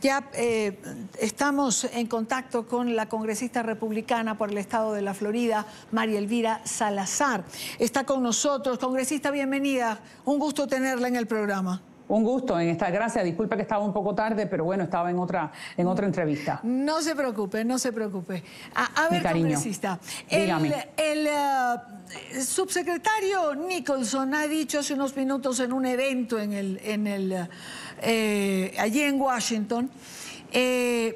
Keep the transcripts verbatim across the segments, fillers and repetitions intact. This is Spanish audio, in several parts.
Ya eh, estamos en contacto con la congresista republicana por el estado de la Florida, María Elvira Salazar. Está con nosotros. Congresista, bienvenida. Un gusto tenerla en el programa. Un gusto en esta gracia. Disculpe que estaba un poco tarde, pero bueno, estaba en otra, en otra entrevista. No se preocupe, no se preocupe. A, a ver, cariño, congresista, el, el uh, subsecretario Nicholson ha dicho hace unos minutos en un evento en el, en el, eh, allí en Washington, eh,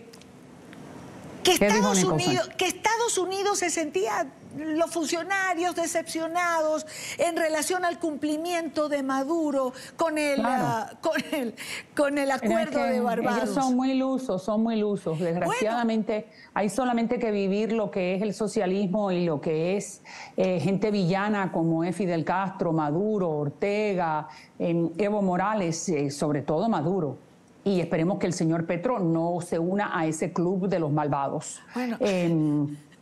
que, Estados Unidos, que Estados Unidos se sentía, los funcionarios decepcionados en relación al cumplimiento de Maduro con el, claro. uh, con el, con el acuerdo de Barbados. Ellos son muy ilusos, son muy ilusos. Desgraciadamente, bueno, hay solamente que vivir lo que es el socialismo y lo que es eh, gente villana como es Fidel Castro, Maduro, Ortega, eh, Evo Morales, eh, sobre todo Maduro. Y esperemos que el señor Petro no se una a ese club de los malvados. Bueno. Eh,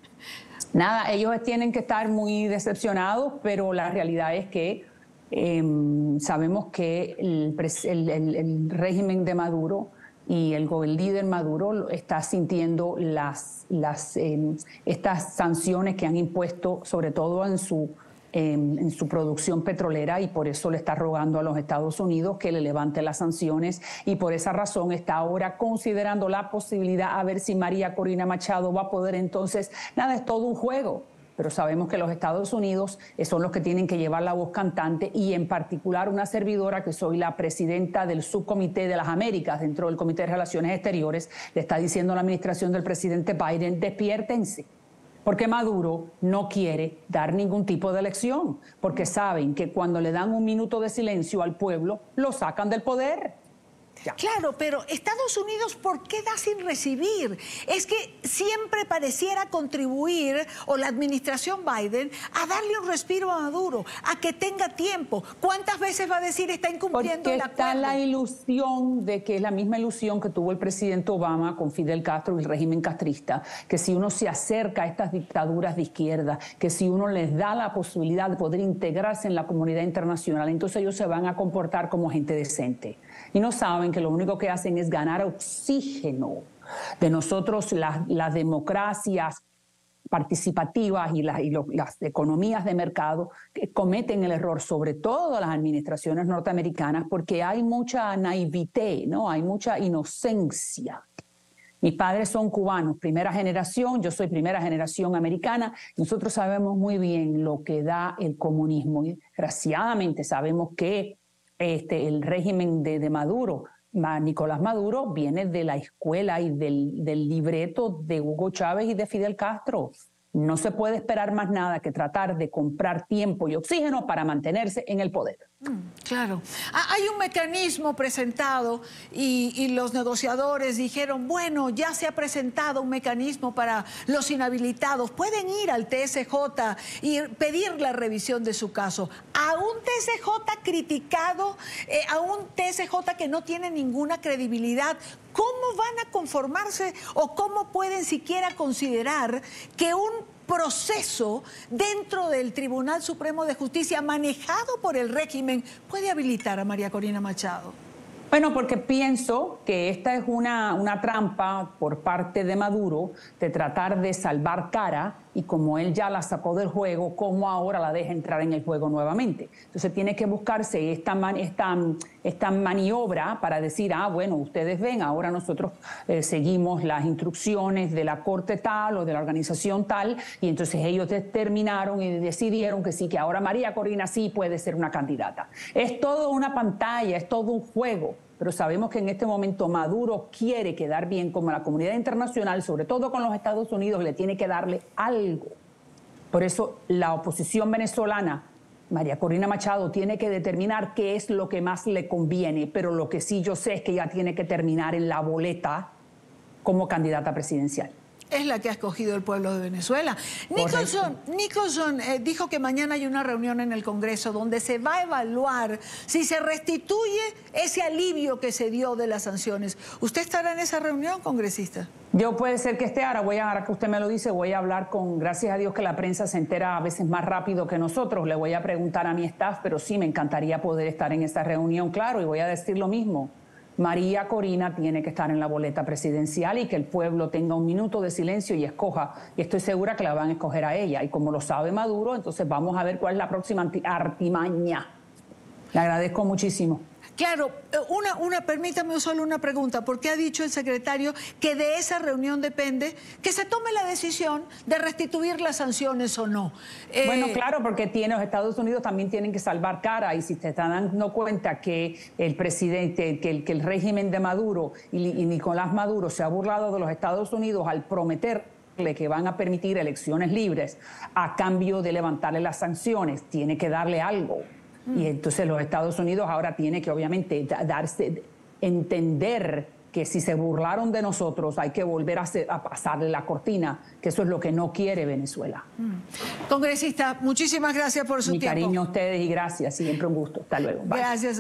Nada, ellos tienen que estar muy decepcionados, pero la realidad es que eh, sabemos que el, el, el, el régimen de Maduro y el, el líder Maduro está sintiendo las, las, eh, estas sanciones que han impuesto, sobre todo en su, eh, en su producción petrolera, y por eso le está rogando a los Estados Unidos que le levante las sanciones, y por esa razón está ahora considerando la posibilidad a ver si María Corina Machado va a poder entonces. Nada, es todo un juego, pero sabemos que los Estados Unidos son los que tienen que llevar la voz cantante, y en particular una servidora que soy la presidenta del subcomité de las Américas dentro del Comité de Relaciones Exteriores, le está diciendo a la administración del presidente Biden: despiértense. Porque Maduro no quiere dar ningún tipo de elección, porque saben que cuando le dan un minuto de silencio al pueblo, lo sacan del poder. Ya. Claro, pero Estados Unidos, ¿por qué da sin recibir? Es que siempre pareciera contribuir, o la administración Biden, a darle un respiro a Maduro, a que tenga tiempo. ¿Cuántas veces va a decir está incumpliendo Porque el acuerdo? Está la ilusión de que es la misma ilusión que tuvo el presidente Obama con Fidel Castro y el régimen castrista, que si uno se acerca a estas dictaduras de izquierda, que si uno les da la posibilidad de poder integrarse en la comunidad internacional, entonces ellos se van a comportar como gente decente. Y no saben que lo único que hacen es ganar oxígeno de nosotros, las, las democracias participativas y, las, y lo, las economías de mercado, que cometen el error, sobre todo las administraciones norteamericanas, porque hay mucha naivete, ¿no? Hay mucha inocencia. Mis padres son cubanos, primera generación, yo soy primera generación americana. Nosotros sabemos muy bien lo que da el comunismo, y desgraciadamente sabemos que Este, el régimen de, de Maduro, Nicolás Maduro, viene de la escuela y del, del libreto de Hugo Chávez y de Fidel Castro. No se puede esperar más nada que tratar de comprar tiempo y oxígeno para mantenerse en el poder. Mm, claro. Hay un mecanismo presentado y, y los negociadores dijeron, bueno, ya se ha presentado un mecanismo para los inhabilitados. Pueden ir al T S J y pedir la revisión de su caso. A un T S J criticado, eh, a un T S J que no tiene ninguna credibilidad, ¿cómo van a conformarse o cómo pueden siquiera considerar que un proceso dentro del Tribunal Supremo de Justicia manejado por el régimen puede habilitar a María Corina Machado? Bueno, porque pienso que esta es una, una trampa por parte de Maduro de tratar de salvar cara, y como él ya la sacó del juego, ¿cómo ahora la deja entrar en el juego nuevamente? Entonces tiene que buscarse esta, man, esta, esta maniobra para decir, ah, bueno, ustedes ven, ahora nosotros eh, seguimos las instrucciones de la corte tal o de la organización tal, y entonces ellos determinaron y decidieron que sí, que ahora María Corina sí puede ser una candidata. Es todo una pantalla, es todo un juego. Pero sabemos que en este momento Maduro quiere quedar bien con la comunidad internacional, sobre todo con los Estados Unidos, le tiene que darle algo. Por eso la oposición venezolana, María Corina Machado, tiene que determinar qué es lo que más le conviene, pero lo que sí yo sé es que ella tiene que terminar en la boleta como candidata presidencial. Es la que ha escogido el pueblo de Venezuela. Nicholson, Nicholson eh, dijo que mañana hay una reunión en el Congreso donde se va a evaluar si se restituye ese alivio que se dio de las sanciones. ¿Usted estará en esa reunión, congresista? Yo puede ser que esté, ahora voy a, ahora que usted me lo dice, voy a hablar con, gracias a Dios que la prensa se entera a veces más rápido que nosotros, le voy a preguntar a mi staff, pero sí me encantaría poder estar en esa reunión, claro, y voy a decir lo mismo. María Corina tiene que estar en la boleta presidencial y que el pueblo tenga un minuto de silencio y escoja. Y estoy segura que la van a escoger a ella. Y como lo sabe Maduro, entonces vamos a ver cuál es la próxima artimaña. Le agradezco muchísimo. Claro, una, una, permítame solo una pregunta. ¿Por qué ha dicho el secretario que de esa reunión depende que se tome la decisión de restituir las sanciones o no? Eh... Bueno, claro, porque tiene, los Estados Unidos también tienen que salvar cara y si te están dando cuenta que el presidente, que el, que el régimen de Maduro y, y Nicolás Maduro se ha burlado de los Estados Unidos al prometer que van a permitir elecciones libres a cambio de levantarle las sanciones, tiene que darle algo. Y entonces los Estados Unidos ahora tienen que obviamente darse, entender que si se burlaron de nosotros hay que volver a, hacer, a pasarle la cortina, que eso es lo que no quiere Venezuela. Congresista, muchísimas gracias por su Mi tiempo. Mi cariño a ustedes y gracias, siempre un gusto. Hasta luego. Bye. Gracias.